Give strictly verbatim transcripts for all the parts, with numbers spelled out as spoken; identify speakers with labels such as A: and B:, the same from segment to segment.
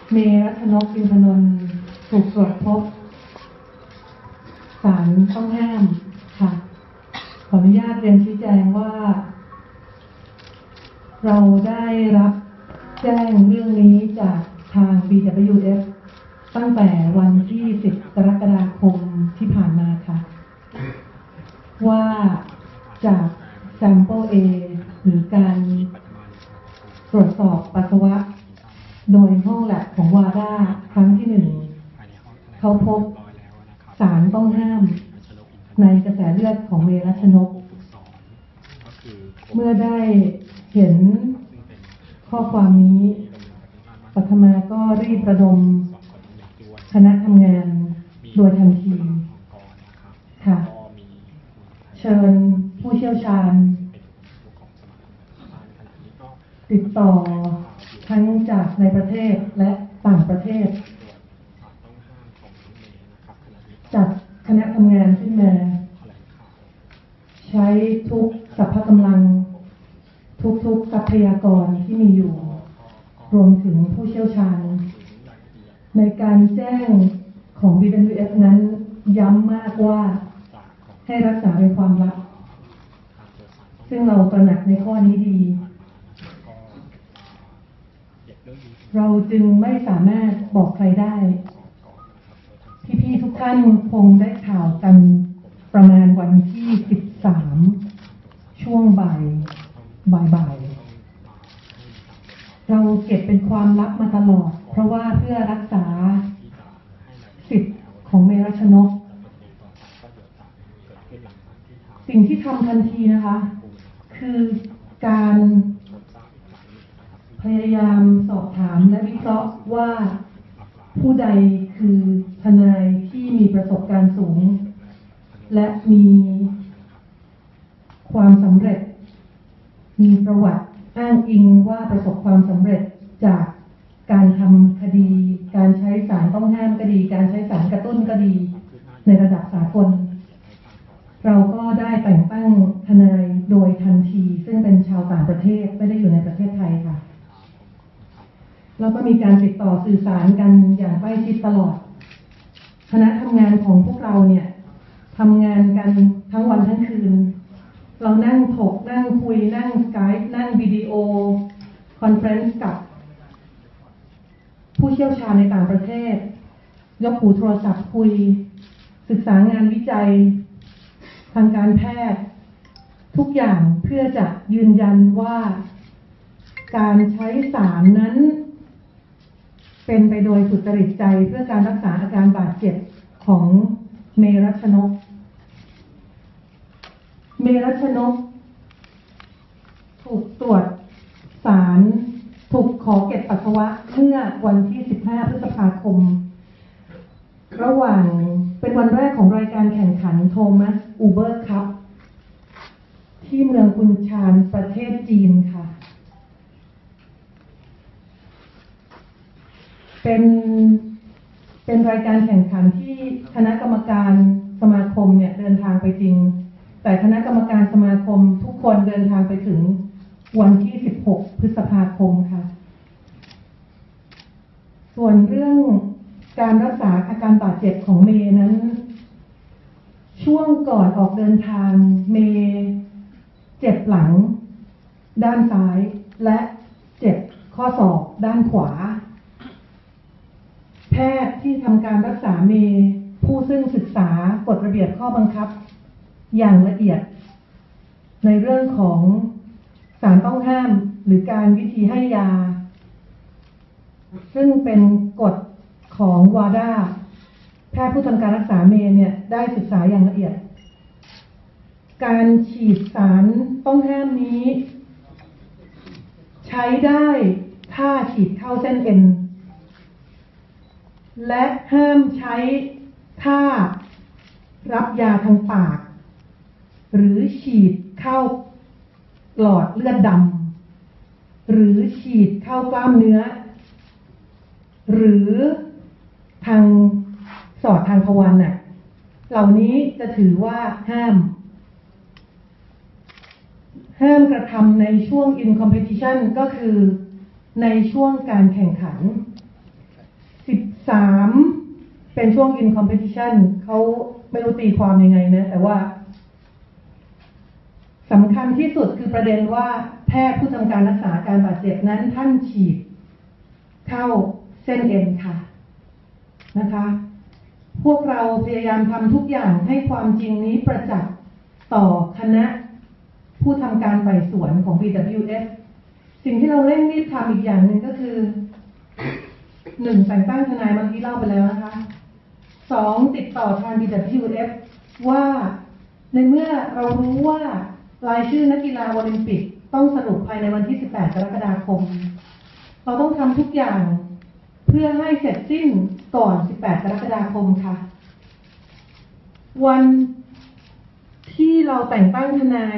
A: เมรัชนก อินทนนท์ถูกตรวจพบสารต้องห้ามค่ะขออนุญาตเรียนชี้แจงว่าเราได้รับแจ้งเรื่องนี้จากทาง บี ดับเบิลยู เอฟ ตั้งแต่วันที่สิบกรกฎาคมที่ผ่านมาค่ะว่าจาก Sample A หรือการตรวจสอบปัสสาวะโดยห้องแลบของวาด้าครั้งที่หนึ่งเขาพบสารต้องห้ามในกระแสเลือดของเมรัชนกเมื่อได้เห็นข้อความนี้ปัทมาก็รีบระดมคณะทำงานโดยทันทีค่ะเชิญผู้เชี่ยวชาญติดต่อทั้งจากในประเทศและต่างประเทศจัดคณะทำงานขึ้นมาใช้ทุกสรรพกำลังทุกๆทรัพยากรที่มีอยู่รวมถึงผู้เชี่ยวชาญในการแจ้งของ บี ดับเบิลยู เอฟ นั้นย้ำมากว่าให้รักษาเป็นความลับซึ่งเราตระหนักในข้อนี้ดีเราจึงไม่สามารถบอกใครได้พี่ๆทุกท่านคงได้ข่าวกันประมาณวันที่สิบสามช่วงบ่ายบ่ายๆเราเก็บเป็นความลับมาตลอดเพราะว่าเพื่อรักษาสิทธิ์ของเมรัชนกสิ่งที่ทำทันทีนะคะคือการพยายามสอบถามและวิเคราะห์ว่าผู้ใดคือทนายที่มีประสบการณ์สูงและมีความสำเร็จมีประวัติอ้างอิงว่าประสบความสำเร็จจากการทำคดีการใช้สารต้องห้ามก็ดีการใช้สารกระตุ้นก็ดีในระดับสากลเราก็ได้แต่งตั้งทนายโดยทันทีซึ่งเป็นชาวต่างประเทศไม่ได้อยู่ในประเทศไทยค่ะแล้วก็มีการติดต่อสื่อสารกันอย่างใกล้ชิดตลอดคณะทำงานของพวกเราเนี่ยทำงานกันทั้งวันทั้งคืนเรานั่งถกนั่งคุยนั่งสกายป์นั่งวิดีโอคอนเฟรนซ์กับผู้เชี่ยวชาญในต่างประเทศยกหูโทรศัพท์คุยศึกษางานวิจัยทางการแพทย์ทุกอย่างเพื่อจะยืนยันว่าการใช้สารนั้นเป็นไปโดยสุจริตใจเพื่อการรักษาอาการบาดเจ็บของเมรัชนกเมรัชนกถูกตรวจสารถูกขอเก็บปัสสาวะเมื่อวันที่สิบห้าพฤษภาคมระหว่างเป็นวันแรกของรายการแข่งขันโทมัสอูเบอร์คัพที่เมืองอุนชานประเทศจีนค่ะเป็นเป็นรายการแข่งขันที่คณะกรรมการสมาคมเนี่ยเดินทางไปจริงแต่คณะกรรมการสมาคมทุกคนเดินทางไปถึงวันที่สิบหกพฤษภาคมค่ะส่วนเรื่องการรักษาอาการบาดเจ็บของเมย์นั้นช่วงก่อนออกเดินทางเมย์เจ็บหลังด้านซ้ายและเจ็บข้อศอกด้านขวาแพทย์ที่ทำการรักษาเมย์ผู้ซึ่งศึกษากฎระเบียบข้อบังคับอย่างละเอียดในเรื่องของสารต้องห้ามหรือการวิธีให้ยาซึ่งเป็นกฎของวาด้าแพทย์ผู้ทำการรักษาเมย์เนี่ยได้ศึกษาอย่างละเอียดการฉีดสารต้องห้ามนี้ใช้ได้ถ้าฉีดเข้าเส้นเอ็นและห้ามใช้ถ้ารับยาทางปากหรือฉีดเข้าหลอดเลือดดำหรือฉีดเข้ากล้ามเนื้อหรือทางสอดทางทวารน่ะเหล่านี้จะถือว่าห้ามห้ามกระทำในช่วง in competition ก็คือในช่วงการแข่งขันสิบสามเป็นช่วง in competition เขาไม่รู้ตีความยังไงนะ แต่ว่าสำคัญที่สุดคือประเด็นว่าแพทย์ผู้ทำการรักษาการบาดเจ็บนั้นท่านฉีดเข้าเส้นเอ็นค่ะนะคะ พวกเราพยายามทำทุกอย่างให้ความจริงนี้ประจักษ์ต่อคณะผู้ทำการไต่สวนของ บี ดับเบิลยู เอฟ สิ่งที่เราเร่งรีบทำอีกอย่างหนึ่งก็คือหนึ่งแต่งตั้งทนายเมื่อกี้เล่าไปแล้วนะคะสองติดต่อทาง บี ดับเบิลยู เอฟ ว่าในเมื่อเรารู้ว่ารายชื่อนักกีฬาโอลิมปิกต้องสรุปภายในวันที่สิบแปดกรกฎาคมเราต้องทำทุกอย่างเพื่อให้เสร็จสิ้นก่อนสิบแปดกรกฎาคมค่ะวันที่เราแต่งตั้งทนาย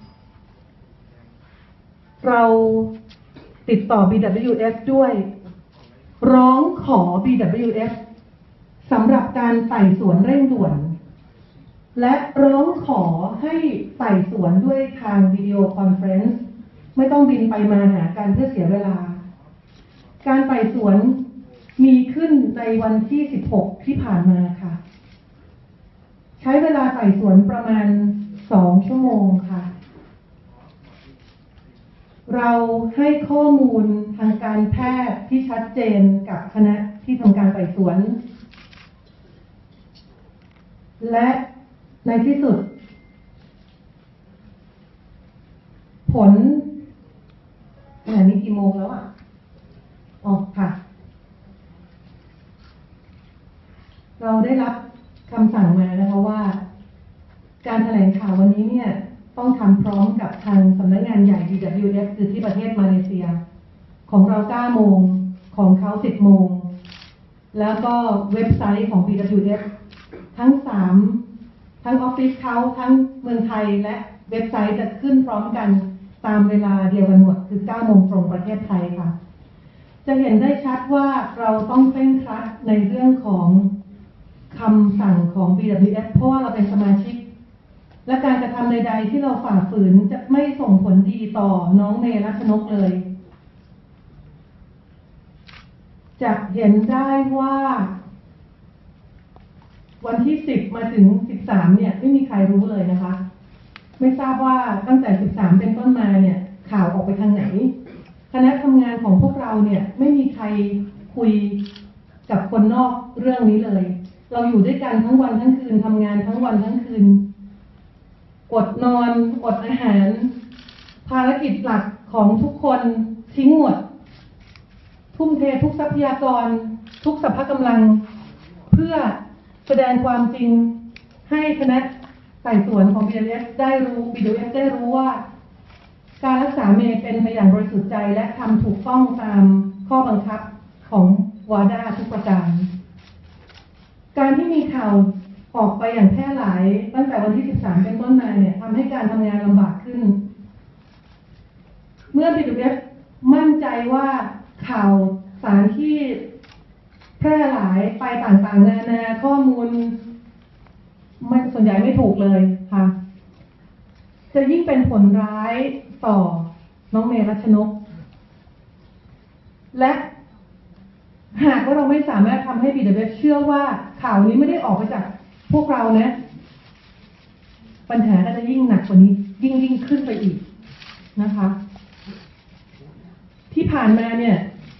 A: เราติดต่อ บี ดับเบิลยู เอฟ ด้วยร้องขอ บี ดับเบิลยู เอฟ สำหรับการไต่สวนเร่งด่วนและร้องขอให้ไต่สวนด้วยทางวิดีโอคอนเฟอเรนซ์ไม่ต้องบินไปมาหากันเพื่อเสียเวลาการไต่สวนมีขึ้นในวันที่สิบหกที่ผ่านมาค่ะใช้เวลาไต่สวนประมาณสองชั่วโมงค่ะเราให้ข้อมูลทางการแพทย์ที่ชัดเจนกับคณะที่ทำการไต่สวนและในที่สุดผลขณะนี้กี่โมงแล้วอ่ะอ๋อค่ะเราได้รับคำสั่งมานะคะว่าการแถลงข่าววันนี้เนี่ยต้องทำพร้อมกับทางสำนักงานใหญ่ บี ดับเบิลยู เอฟ คือที่ประเทศมาเลเซียของเราเก้าโมงของเขาสิบโมงแล้วก็เว็บไซต์ของ บี ดับเบิลยู เอฟ ทั้งสามทั้งออฟฟิศเขาทั้งเมืองไทยและเว็บไซต์จะขึ้นพร้อมกันตามเวลาเดียวกันหมดคือเก้าโมงตรงประเทศไทยค่ะจะเห็นได้ชัดว่าเราต้องเคร่งครัดในเรื่องของคำสั่งของ บี ดับเบิลยู เอฟ เพราะว่าเราเป็นสมาชิกและการกระทำใดๆที่เราฝ่าฝืนจะไม่ส่งผลดีต่อน้องเมย์รัชนกเลยจะเห็นได้ว่าวันที่สิบมาถึงสิบสามเนี่ยไม่มีใครรู้เลยนะคะไม่ทราบว่าตั้งแต่สิบสามเป็นต้นมาเนี่ยข่าวออกไปทางไหนคณะทำงานของพวกเราเนี่ยไม่มีใครคุยกับคนนอกเรื่องนี้เลยเราอยู่ด้วยกันทั้งวันทั้งคืนทำงานทั้งวันทั้งคืนอดนอนอดอาหารภารกิจหลักของทุกคนทิ้งหมดทุ่มเททุกทรัพยากรทุกสรรพกำลังเพื่อแสดงความจริงให้คณะไต่สวนของ บี ดับเบิลยู เอฟ ได้รู้ บี ดับเบิลยู เอฟ ได้รู้ว่าการรักษาเมย์เป็นไปอย่างบริสุทธิ์ใจและทำถูกต้องตามข้อบังคับของวาดาทุกประการการที่มีข่าวออกไปอย่างแพร่หลายตั้งแต่วันที่สิบสามเป็นต้นมาเนี่ยทำให้การทำงานลำบากขึ้นเมื่อ บี ดับเบิลยู เอฟ มั่นใจว่าข่าวสารที่แพร่หลายไปต่างๆนานาข้อมูลไม่ส่วนใหญ่ไม่ถูกเลยค่ะจะยิ่งเป็นผลร้ายต่อน้องเมย์รัชนกและหากว่าเราไม่สามารถทำให้ บี ดับเบิลยู เอฟ เชื่อว่าข่าวนี้ไม่ได้ออกมาจากพวกเรานะปัญหาก็จะยิ่งหนักกว่านี้ยิ่งยิ่งขึ้นไปอีกนะคะที่ผ่านมาเนี่ย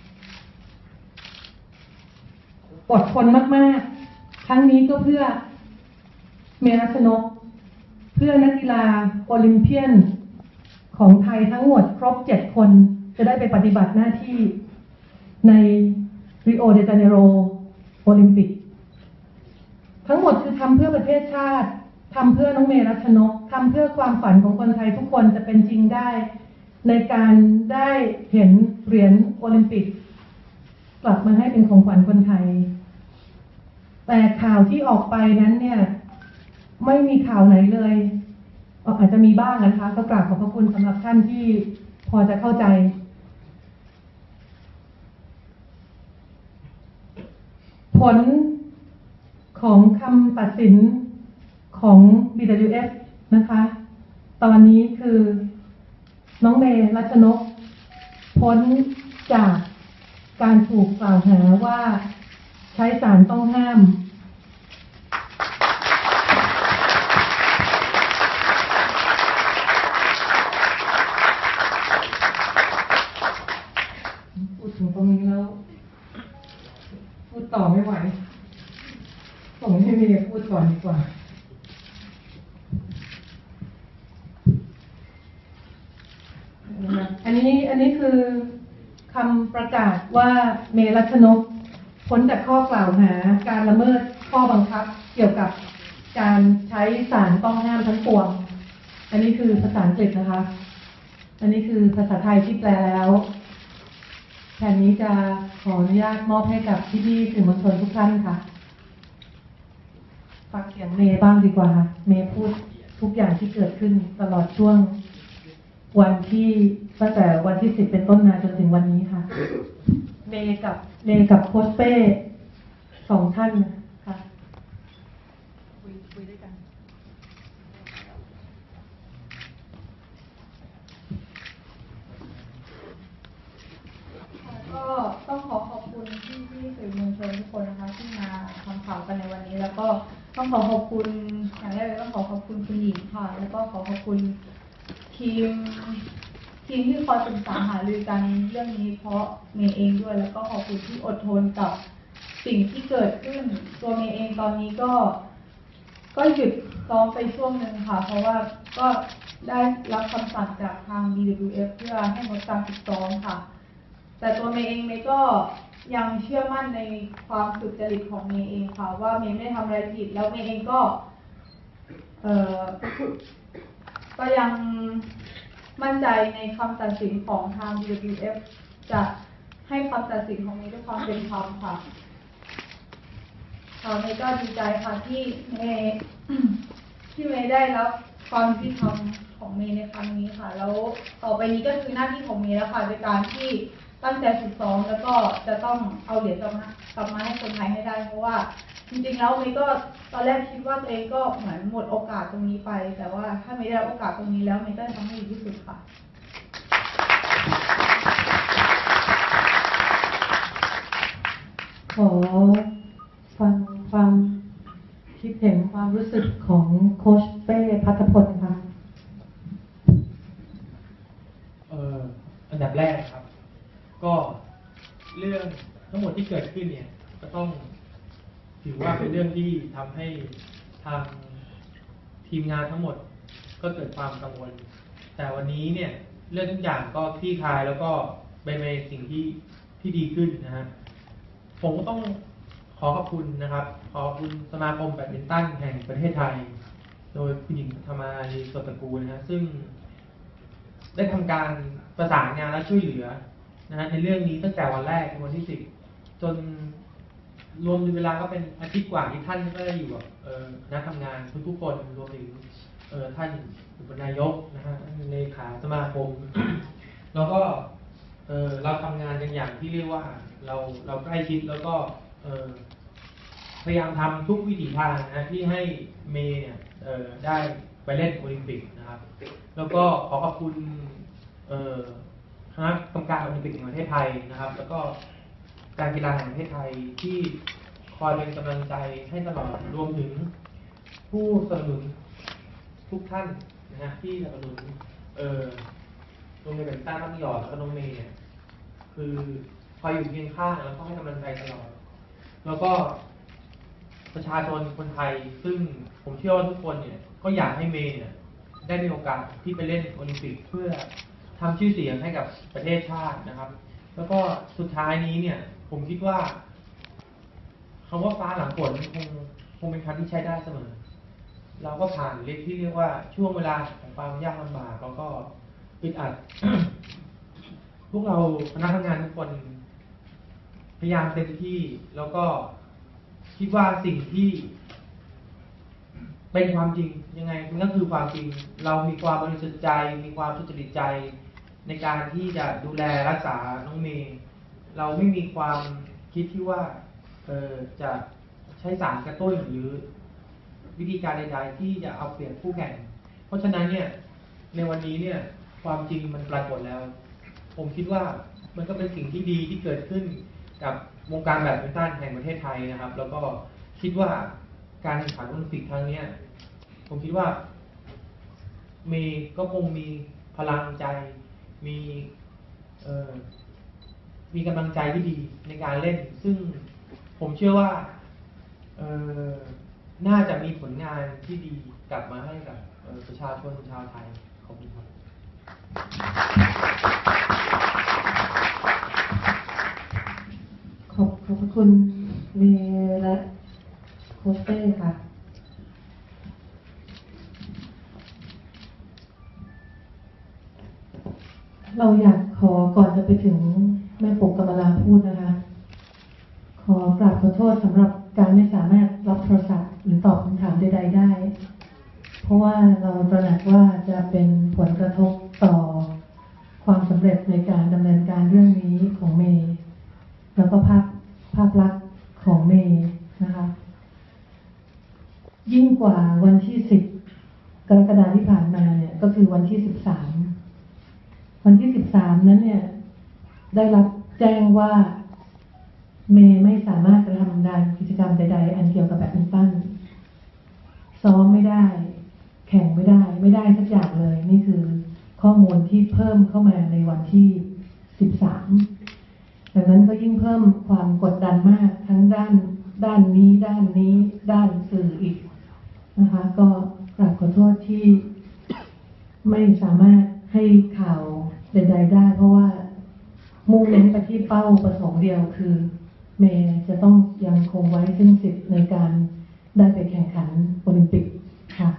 A: อดทนมากๆครั้งนี้ก็เพื่อเมย์รัชนกเพื่อนักกีฬาโอลิมเปียนของไทยทั้งหมดครบเจ็ดคนจะได้ไปปฏิบัติหน้าที่ในริโอเดจาเนโรโอลิมปิกทั้งหมดคือทำเพื่อประเทศชาติทำเพื่อน้องเมย์รัชนกทำเพื่อความฝันของคนไทยทุกคนจะเป็นจริงได้ในการได้เห็นเหรียญโอลิมปิกกลับมาให้เป็นของขวัญคนไทยแต่ข่าวที่ออกไปนั้นเนี่ยไม่มีข่าวไหนเลยอาจจะมีบ้างนะคะก็กราบขอบพระคุณสำหรับท่านที่พอจะเข้าใจผลของคำตัดสินของ บี ดับเบิลยู เอฟ นะคะตอนนี้คือน้องเมย์รัชนกพ้นจากการถูกกล่าวหาว่าช้สารต้องห้ามพูดถึงตรงนี้แล้วพูดต่อไม่ไหวส่งให้เมย์พูดก่อนดีกว่าอันนี้อันนี้คือคำประกาศว่าเมรัชนกพ้นจากข้อกล่าวหาการละเมิดข้อบังคับเกี่ยวกับการใช้สารต้องห้ามทั้งปวงอันนี้คือภาษาอังกฤษนะคะอันนี้คือภาษาไทยที่แปลแล้วแผ่นนี้จะขออนุญาตมอบให้กับพี่ๆสื่อมวลชนทุกท่านค่ะฟังเสียงเมย์บ้างดีกว่าค่ะเมย์พูดทุกอย่างที่เกิดขึ้นตลอดช่วงวันที่ตั้งแต่วันที่สิบเป็นต้นมาจนถึงวันนี้ค่ะเมย์กับเมย์กับโค้ชเป้สองท่านค่ะคุยคุยด้วยกัน
B: ก็ต้องขอขอบคุณที่ที่สื่อมวลชนทุกคนนะคะที่มาทำข่าวกันในวันนี้แล้วก็ต้องขอขอบคุณอย่างแรกเลยต้องขอขอบคุณคุณหญิงค่ะแล้วก็ขอขอบคุณทีมทีมที่คอยปรึกษาหารือกันเรื่องนี้เพราะเมย์เองด้วยแล้วก็ขอบคุณที่อดทนกับสิ่งที่เกิดขึ้นตัวเมย์เองตอนนี้ก็ก็หยุดซ้อมไปช่วงหนึ่งค่ะเพราะว่าก็ได้รับคำสั่งจากทาง บี ดับเบิลยู เอฟ เพื่อให้งดการฝึกซ้อมค่ะแต่ตัวเมย์เองเมย์ก็ยังเชื่อมั่นในความสุจริตของเมย์เองค่ะว่าเมย์ไม่ได้ทำอะไรผิดแล้วเมย์เองก็เอ่อก็ยังมั่นใจในคำตัดสินของทาง บี ดับเบิลยู เอฟ จะให้คำตัดสินของเมย์ด้วยความเป็นธรรมค่ะค่ะเมย์ก็ดีใจค่ะที่เมย์ที่เมย์ได้รับความยุติธรรมของเมย์ในครั้งนี้ค่ะแล้วต่อไปนี้ก็คือหน้าที่ของเมย์แล้วค่ะในการที่ตั้งใจฝึกซ้อมแล้วก็จะต้องเอาเหรียญกลับมากลับมาให้คนไทยให้ได้เพราะว่าจริงๆแล้วเมย์ก็ตอนแรกคิดว่าตัวเองก็เหมือนหมดโอกาสตรงนี้ไปแต่ว่าถ้าเมย์ได้รับโอกาสตรงนี้แล้วเมย์ก็จะทำให้ดีที่สุดค่ะ
A: ขอฟังความคิดเห็นความรู้สึกของโค้ชเป้ภัทรพลค่ะ
C: เอ่ออันดับแรกครับก็เรื่องทั้งหมดที่เกิดขึ้นเนี่ยก็ต้องถือว่าเป็นเรื่องที่ทำให้ทางทีมงานทั้งหมดก็เกิดความกังวลแต่วันนี้เนี่ยเรื่องทุกอย่างก็คลี่คลายแล้วก็เป็นในสิ่งที่ที่ดีขึ้นนะฮะผมก็ต้องขอขอบคุณนะครับขอขอบคุณสมาคมแบดมินตันแห่งประเทศไทยโดยคุณหญิงธรรมาลีสดตระกูลนะฮะซึ่งได้ทำการประสานงานและช่วยเหลือนะฮะในเรื่องนี้ตั้งแต่วันแรกวันที่สิบจนรวมเวลาก็เป็นอาทิตย์กว่าที่ท่านก็ได้อยู่กับคณะทำงานทุกๆคนรวมถึงท่านอุปนายกนะฮะเลขาสมาคม แล้วก็เราทำงานกันอย่างที่เรียกว่าเราเราใกล้ชิดแล้วก็พยายามทำทุกวิถีทางนะที่ให้เมย์เนี่ยได้ไปเล่นโอลิมปิกนะครับแล้วก็ขอขอบคุณคณะกรรมการโอลิมปิกแห่งประเทศไทยนะครับแล้วก็การกีฬาแห่งประเทศไทยที่คอยเป็นกำลังใจให้ตลอดรวมถึงผู้สนับสนุนทุกท่านนะฮะที่สนับสนุนโรงเรียนแบดมินตันบ้านหยอดแล้วก็น้องเมย์เนี่ยคือคอยอยู่เคียงข้างแล้วก็ให้กำลังใจตลอดแล้วก็ประชาชนคนไทยซึ่งผมเชื่อว่าทุกคนเนี่ยก็อยากให้เมย์เนี่ยได้มีโอกาสที่ไปเล่นโอลิมปิกเพื่อทำชื่อเสียงให้กับประเทศชาตินะครับแล้วก็สุดท้ายนี้เนี่ยผมคิดว่าคำว่าฟ้าหลังฝนคงคงเป็นคำที่ใช้ได้เสมอเราก็ผ่านเรียกที่เรียกว่าช่วงเวลาของความยากลำบากแล้วก็อึดอัด พวกเราคณะทำงานทุกคนพยายามเต็มที่แล้วก็คิดว่าสิ่งที่เป็นความจริงยังไงมันก็คือความจริงเรามีความบริสุทธิ์ใจมีความสุจริตใจในการที่จะดูแลรักษาน้องเมย์เราไม่มีความคิดที่ว่าเออจะใช้สารกระตุ้นหรือวิธีการใดๆที่จะเอาเปรียบคู่แข่งเพราะฉะนั้นเนี่ยในวันนี้เนี่ยความจริงมันปรากฏแล้วผมคิดว่ามันก็เป็นสิ่งที่ดีที่เกิดขึ้นกับวงการแบดมินตันแห่งประเทศไทยนะครับ แล้วก็คิดว่าการแข่งขันโอลิมปิกครั้งนี้ผมคิดว่าเมย์ก็คงมีพลังใจมีเอ่อมีกำลังใจที่ดีในการเล่น ซึ่งผมเชื่อว่าเอ่อน่าจะมีผลงานที่ดีกลับมาให้กับประชาชนชาวไทยขอบคุณครับ
A: ขอบขอบคุณเมย์และโค้ชเต้ค่ะเราอยากขอก่อนจะไปถึงแม่ปุกกำมลาพูดนะคะขอกราบขอโทษสำหรับการไม่สามารถรับโทรศัพท์หรือตอบคำถามใดๆได้ เพราะว่าเราตระหนักว่าจะเป็นผลกระทบต่อความสำเร็จในการดำเนินการเรื่องนี้ของเมย์แล้วก็ภาพภาพลักษณ์ของเมย์นะคะยิ่งกว่าวันที่สิบกรกฎาคมที่ผ่านมาเนี่ยก็คือวันที่สิบสามวันที่สิบสามนั้นเนี่ยได้รับแจ้งว่าเมย์ไม่สามารถกระทำการกิจกรรมใดๆอันเกี่ยวกับแบดมินตันซ้อมไม่ได้แข่งไม่ได้ไม่ได้สักอย่างเลยนี่คือข้อมูลที่เพิ่มเข้ามาในวันที่สิบสามดังนั้นก็ยิ่งเพิ่มความกดดันมากทั้งด้านด้านนี้ด้านนี้ด้านสื่ออีกนะคะก็กราบขอโทษที่ไม่สามารถให้ข่าวใดๆได้เพราะว่ามุ่งเน้นไปที่เป้าประสงค์เดียวคือเมย์จะต้องยังคงไว้ซึ่งสิทธิ์ในการได้ไปแข่งขันโอลิมปิกค่ะ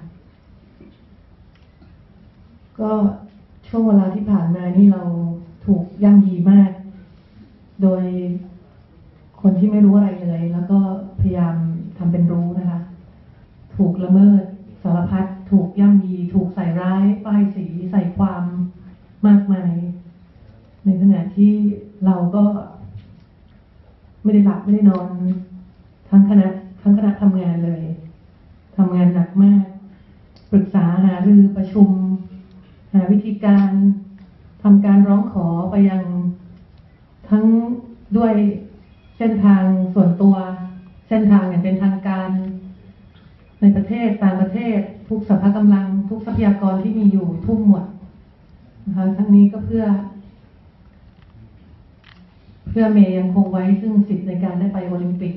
A: ก็ช่วงเวลาที่ผ่านมานี่เราถูกย่ำยีมากโดยคนที่ไม่รู้อะไรเลยแล้วก็พยายามทำเป็นรู้นะคะถูกละเมิดสารพัดถูกย่ำยีถูกใส่ร้ายป้ายสีใส่ความมากมายในขณะที่เราก็ไม่ได้หลับไม่ได้นอนทั้งคณะทั้งคณะทำงานเลยทำงานหนักมากปรึกษาหารือประชุมหาวิธีการทำการร้องขอไปยังทั้งด้วยเส้นทางส่วนตัวเส้นทางอย่างเป็นทางการในประเทศต่างประเทศทุกสรรพกำลังทุกทรัพยากรที่มีอยู่ทุ่มหมดนะคะทั้งนี้ก็เพื่อเพื่อเมย์ยังคงไว้ซึ่งสิทธิ์ในการได้ไปโอลิมปิก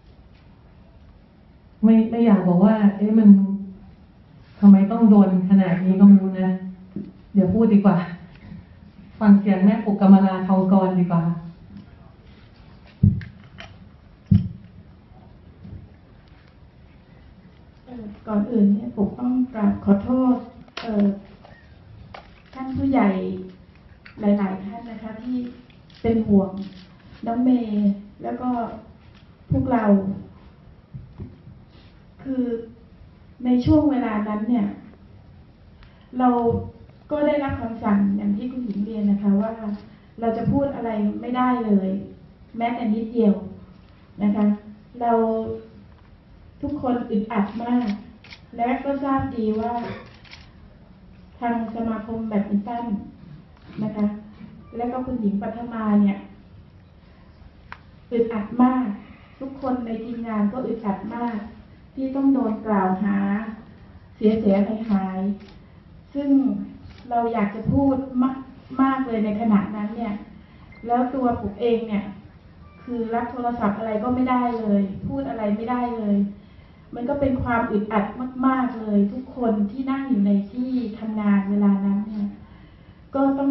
A: ไม่ไม่อยากบอกว่าเอ๊ะมันทำไมต้องโดนขนาดนี้ก็ไม่รู้นะเดี๋ยวพูดดีกว่าฟังเสียงแม่ปุกกำมลาทองกรดีกว่า
D: ก่อนอื่นเนี่ยปุกต้องกราบขอโทษท่านผู้ใหญ่หลายๆท่านนะคะที่เป็นห่วงน้องเมย์แล้วก็พวกเราคือในช่วงเวลานั้นเนี่ยเราก็ได้รับคำสั่งอย่างที่คุณหญิงเรียนนะคะว่าเราจะพูดอะไรไม่ได้เลยแม้แต่นิดเดียวนะคะเราทุกคนอึดอัดมากและก็ทราบดีว่าทางสมาคมแบดมินตันนะคะและก็คุณหญิงปัทมาเนี่ยอึดอัดมากทุกคนในทีมงานก็อึดอัดมากที่ต้องโดนกล่าวหาเสียเสียหายหายซึ่งเราอยากจะพูดมากมากเลยในขณะนั้นเนี่ยแล้วตัวปุกเองเนี่ยคือรับโทรศัพท์อะไรก็ไม่ได้เลยพูดอะไรไม่ได้เลยมันก็เป็นความอึดอัดมากๆเลยทุกคนที่นั่งอยู่ในที่ทำงานเวลานั้นเนี่ยก็ต้อง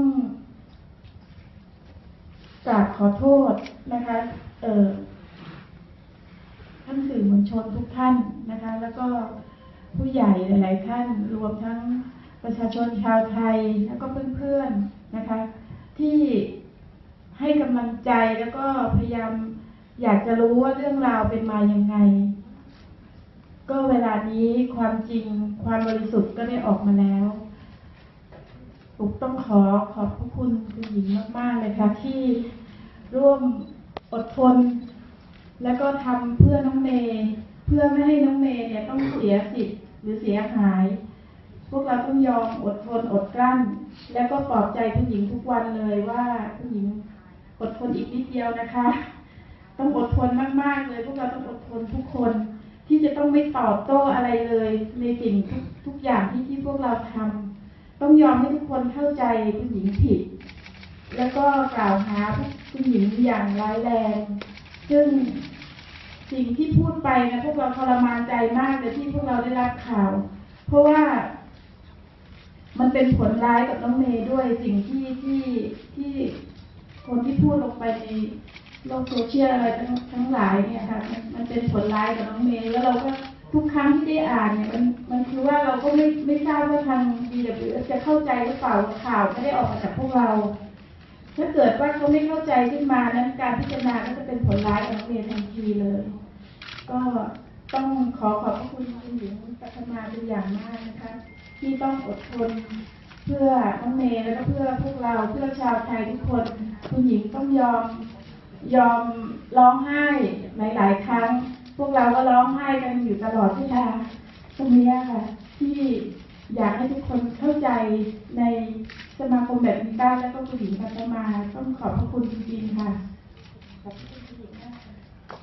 D: กราบขอโทษนะคะเอ่อท่านสื่อมวลชนทุกท่านนะคะแล้วก็ผู้ใหญ่หลายๆท่านรวมทั้งประชาชนชาวไทยแล้วก็เพื่อนๆนะคะที่ให้กำลังใจแล้วก็พยายามอยากจะรู้ว่าเรื่องราวเป็นมายังไงก็เวลานี้ความจริงความบริสุทธิ์ก็ได้ออกมาแล้วปุกต้องขอขอบพระคุณคุณหญิงมากๆเลยค่ะที่ร่วมอดทนแล้วก็ทำเพื่อน้องเมย์เพื่อไม่ให้น้องเมย์เนี่ยต้องเสียสิทธิ์หรือเสียหายพวกเราต้องยอมอดทนอดกลั้นแล้วก็ปลอบใจคุณหญิงทุกวันเลยว่าคุณหญิงอดทนอีกนิดเดียวนะคะต้องอดทนมากๆเลยพวกเราต้องอดทนทุกคนที่จะต้องไม่ตอบโต้อะไรเลยในสิ่งทุกทุกอย่างที่ที่พวกเราทำต้องยอมให้ทุกคนเข้าใจคุณหญิงผิดแล้วก็กล่าวหาคุณหญิงอย่างร้ายแรงซึ่งสิ่งที่พูดไปนะพวกเราทรมานใจมากเลยที่พวกเราได้รับข่าว เพราะว่ามันเป็นผลร้ายกับน้องเมย์ด้วยสิ่งที่ที่ที่คนที่พูดลงไปในโลกโซเชียลอะไรทั้งทั้งหลายเนี่ยค่ะมันมันเป็นผลร้ายกับน้องเมย์แล้วเราก็ทุกครั้งที่ได้อ่านเนี่ยมันมันคือว่าเราก็ไม่ไม่ทราบว่าทาง บี ดับเบิลยู เอฟ จะเข้าใจหรือเปล่าข่าวไม่ได้ออกมาจากพวกเราถ้าเกิดว่าเขาไม่เข้าใจขึ้นมานั้นการพิจารณาก็จะเป็นผลร้ายกับน้องเมย์ทันทีเลยก็ต้องขอขอบพระคุณคุณหญิงปัทมาเป็นอย่างมากนะคะที่ต้องอดทนเพื่อน้องเมย์แล้วก็เพื่อพวกเราเพื่อชาวไทยทุกคนคุณหญิงต้องยอมยอมร้องไห้หลายๆครั้งพวกเราก็ร้องไห้กันอยู่ตลอดเวลาตรงนี้ค่ะที่อยากให้ทุกคนเข้าใจในสมาคมแบดมินตันและก็คุณหญิงปัทมาต้องขอบพระคุณจริงๆค่ะขอบคุณคุณหญิงมากค่ะ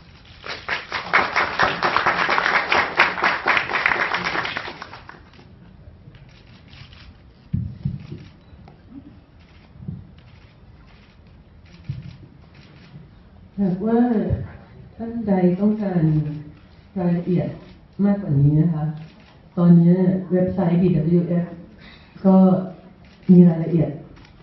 A: หากว่าท่านใดต้องการรายละเอียดมากกว่านี้นะคะ ตอนนี้เว็บไซต์ บี ดับเบิลยู เอฟ ก็มีรายละเอียด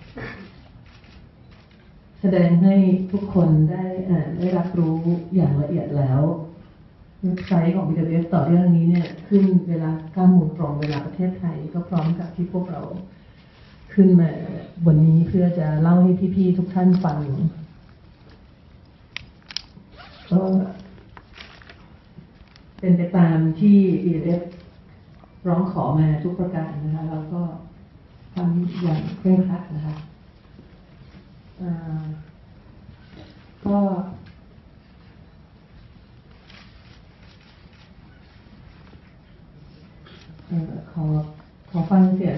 A: แสดงให้ทุกคนได้อ่านได้รับรู้อย่างละเอียดแล้ว เว็บไซต์ของ บี ดับเบิลยู เอฟ ต่อเรื่องนี้เนี่ยขึ้นเวลาเก้าโมงตรงเวลาประเทศไทยก็พร้อมกับที่พวกเราขึ้นมาวันนี้เพื่อจะเล่าให้พี่ๆทุกท่านฟังก็เป็นไปตามที่ บี เอฟ ร้องขอมาทุกประการนะคะแล้วก็ทำอย่างเคร่งครัดนะคะก็ขอขอฟังเสียง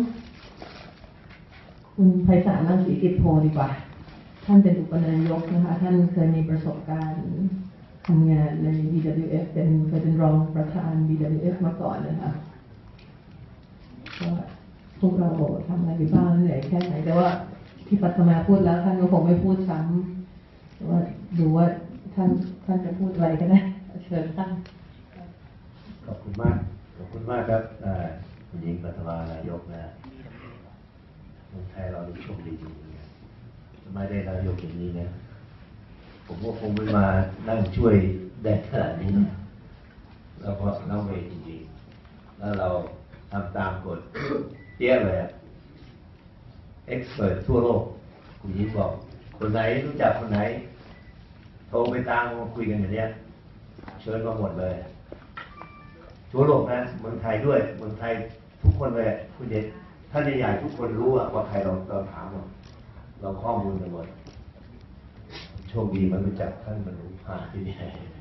A: คุณไพศาล รังสีกิจโพดีกว่าท่านเป็นอุปนายกนะคะท่านเคยมีประสบการณ์ทำงานใน บี ดับเบิลยู เอฟ เป็นเคยเป็นรองประธาน บี ดับเบิลยู เอฟ มาก่อนนะคะก็พวกเราทำงานอยู่บ้านเหนื่อยแค่ไหนแต่ว่าที่ปัทมาพูดแล้วท่านก็คงไม่พูดซ้ำแต่ว่าดูว่าท่านท่านจะพูดอะไรก็ได้เชิญท่าน
E: ขอบคุณมากขอบคุณมากครับคุณหญิงปัทมานายกนะเมืองไทยเราได้โชคดีจริงๆไม่ได้นายกอย่างนี้นะผมก็คงไม่มานั่งช่วยได้ขนาดนี้นะแล้วก็เล่าเวจริงๆแล้วเราทำตามกฎเตี้ยเลยเอ็กซ์เพิร์ททั่วโลกคุณหญิงบอกคนไหนรู้จักคนไหนโทรไปตามมาคุยกันอย่างนี้เชิญมาหมดเลยทั่วโลกนะเมืองไทยด้วยเมืองไทยทุกคนเลยคุณเด็กท่านใหญ่ๆทุกคนรู้ว่าใครเราเราถามเราเราข้อมูลกันหมดโชคดีมันรู้จักท่านมันรู้ผ่านที่นี่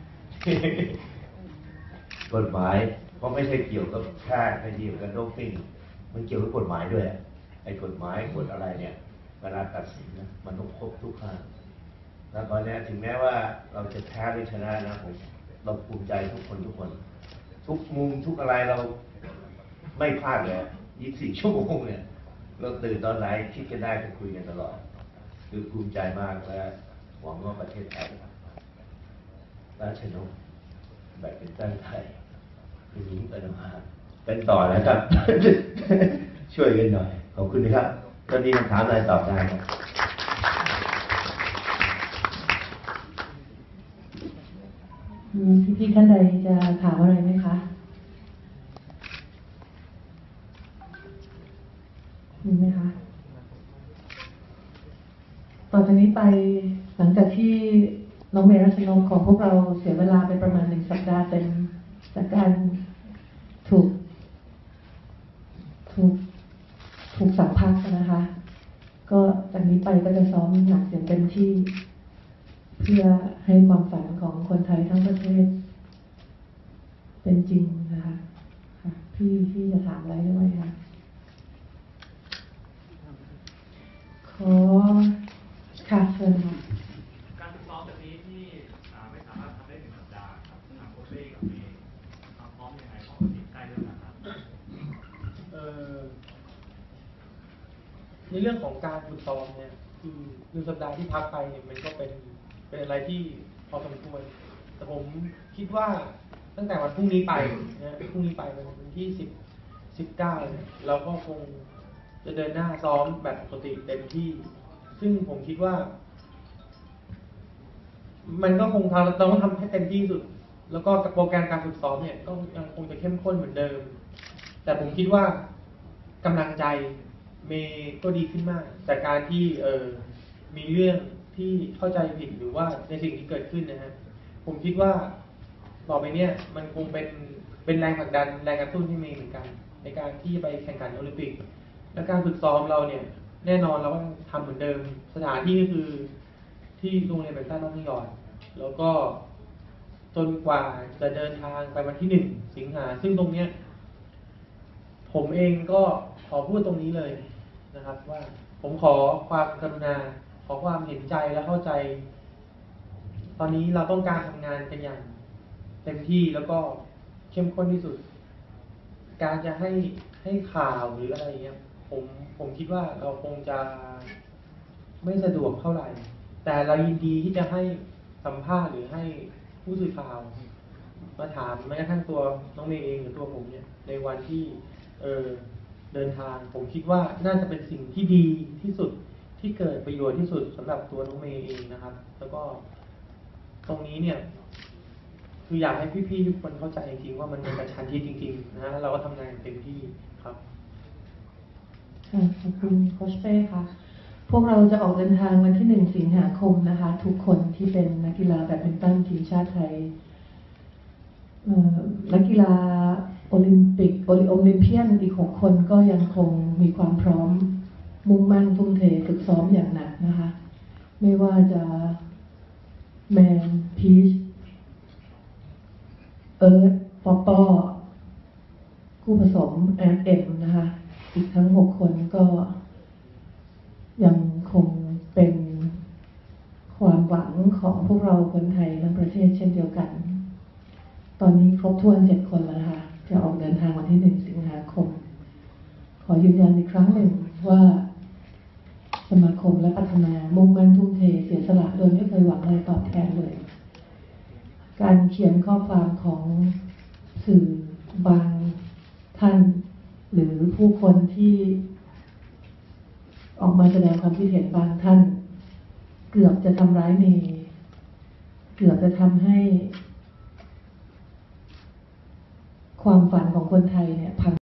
E: กฎหมายเพราะไม่ใช่เกี่ยวกับแค่ไม่เกี่ยวกับโดปปิ้งมันเกี่ยวกับกฎหมายด้วยไอ้กฎหมายกฎอะไรเนี่ยเวลาตัดสินนะมันต้องครบทุกขั้นแล้วตอนนี้ถึงแม้ว่าเราจะแพ้หรือชนะนะผมเราภูมิใจทุกคนทุกคนทุกมุมทุกอะไรเราไม่พลาดเลยยี่สิบสี่ชั่วโมงเนี่ยเราตื่นตอนไหนคิดกันได้จะคุยกันตลอดคือภูมิใจมากและหวังว่าประเทศไทยราชนกแบบเป็นตั้งไทยคือหญิงปัทมาเป็นต่อแล้วครับ ช่วยกันหน่อยขอบคุณนะครับตอนนี้คำถามอะไรตอบได้ครับ
A: พี่ๆท่านใดจะถามอะไรไหมคะมีไหมคะต่อจากนี้ไปหลังจากที่น้องเมย์รัชนกของพวกเราเสียเวลาไปประมาณหนึ่งสัปดาห์เต็มจากการถูกถูกถูกสั่งพักนะคะก็จากนี้ไปก็จะซ้อมหนักอย่างเต็มที่เพื่อให้ความฝันของคนไทยทั้งประเทศเป็นจริงนะคะค่ะพี่พี่จะถามอะไรด้วยคะขอค่ะเชิญค่ะ
C: การฝึกซ้อมแบบนี้ที่เรื่องของการฝึกซ้อมเนี่ยคือหนึ่งสัปดาห์ที่พักไปเนี่ยมันก็เป็นเป็นอะไรที่พอสมควรแต่ผมคิดว่าตั้งแต่วันพรุ่งนี้ไปนะพรุ่งนี้ไปเป็นวันที่สิบสิบเก้าเนี่ยเราก็คงจะเดินหน้าซ้อมแบบปกติเต็มที่ ซึ่งผมคิดว่า มันก็คงทำเราต้องทำให้เต็มที่สุด แล้วก็โปรแกรมการฝึกซ้อมเนี่ยก็ยังคงจะเข้มข้นเหมือนเดิม แต่ผมคิดว่ากำลังใจเมย์ก็ดีขึ้นมากจากการที่เออมีเรื่องที่เข้าใจผิดหรือว่าในสิ่งที่เกิดขึ้นนะฮะผมคิดว่าต่อไปเนี่ยมันคงเป็นเป็นแรงผลักดันแรงกระตุ้นให้เมย์เหมือนกัน ในการที่ไปแข่งขันโอลิมปิกและการฝึกซ้อมเราเนี่ยแน่นอนเราก็ทำเหมือนเดิม สถานที่ก็คือที่โรงเรียนแบดมินตันนอตติงยอร์ดแล้วก็จนกว่าจะเดินทางไปวันที่หนึ่งสิงหาซึ่งตรงเนี้ยผมเองก็ขอพูดตรงนี้เลยนะครับว่าผมขอความกรุณาขอความเห็นใจและเข้าใจ ตอนนี้เราต้องการทำงานกันอย่างเต็มที่แล้วก็เข้มข้นที่สุด การจะให้ให้ข่าวหรืออะไรเงี้ยผมผมคิดว่าเราคงจะไม่สะดวกเท่าไหร่ แต่เรายินดีที่จะให้สัมภาษณ์หรือให้ผู้สื่อข่าวมาถามแม้กระทั่งตัวน้องเมย์เองหรือตัวผมเนี่ยในวันที่เออเดินทางผมคิดว่าน่าจะเป็นสิ่งที่ดีที่สุดที่เกิดประโยชน์ที่สุดสำหรับตัวน้องเมย์เองนะครับ แล้วก็ตรงนี้เนี่ยคืออยากให้พี่ๆทุกคนเข้าใจจริงๆว่ามันเป็นกระชั้นชิดจริงๆนะแล้วเราก็ทำงานเต็มที่ครับ
A: ค่ะขอบคุณโค้ชเป้ค่ะ พวกเราจะออกเดินทางวันที่หนึ่งสิงหาคมนะคะ ทุกคนที่เป็นนักกีฬาแบดมินตันทีมชาติไทยนักกีฬาโอลิมปิกโอลิโอลิมเพียนอีกหกคนก็ยังคงมีความพร้อมมุ่งมั่นทุ่มเทฝึกซ้อมอย่างหนักนะคะ ไม่ว่าจะแมนพีชเอิร์ธปอปอคู่ผสมแอนเอ็มนะคะอีกทั้งหกคนก็ยังคงเป็นความหวังของพวกเราคนไทยทั้งประเทศเช่นเดียวกัน ตอนนี้ครบถ้วนเจ็ดคนแล้วนะคะจะออกเดินทางวันที่หนึ่งสิงหาคม ขอยืนยันอีกครั้งหนึ่งว่าสมาคมและพัฒนามุ่งมั่นทุ่มเทเสียสละโดยไม่เคยหวังอะไรตอบแทนเลย การเขียนข้อความของสื่อบางท่าน หรือผู้คนที่ออกมาแสดงความคิดเห็นบางท่าน เกือบจะทำร้ายเมย์เกือบจะทำให้ความฝันของคนไทยเนี่ยพัง